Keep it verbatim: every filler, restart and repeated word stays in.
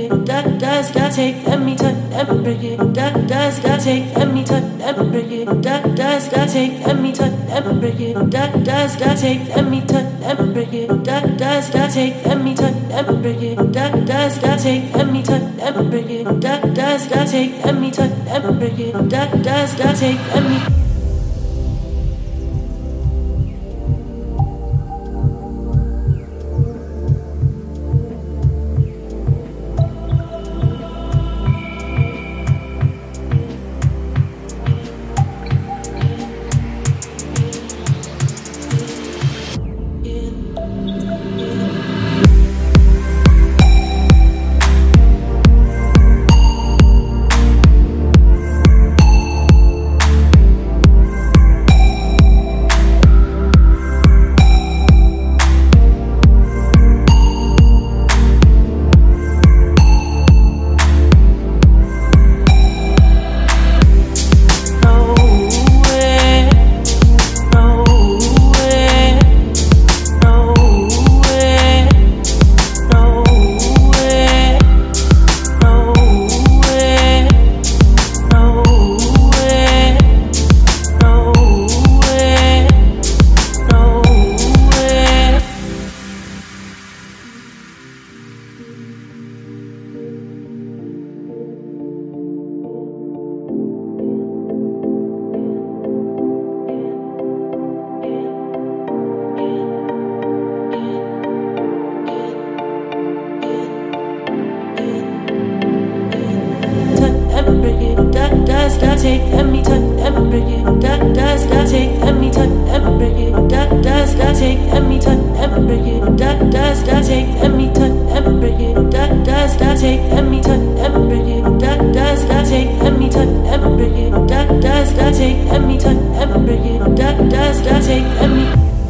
it, that does that take let me touch and break it, that does that take let me touch and break it, that does that take let me touch and break it, that does that take let me touch and break it, that does that take let me touch and break it, that does that take let me touch and break it, that does that take let me touch and break it, that does that take let me. That does that take let me touch and break it, that does that take let me touch and break it, that does that take let me touch and break it, that does that take let me touch and break it, that does that take let me touch and break it, that does that take let me touch and break it, that does that take let me touch and break it, that does that take let me.